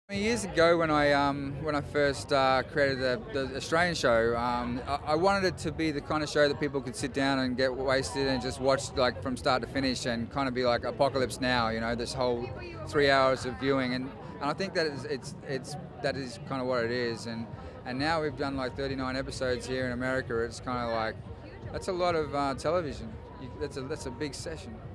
Years ago, when I first created the Australian show, I wanted it to be the kind of show that people could sit down and get wasted and just watch like from start to finish, and kind of be like Apocalypse Now, you know, this whole 3 hours of viewing, and I think that that is kind of what it is, and now we've done like 39 episodes here in America. It's kind of like, that's a lot of television. That's a big session.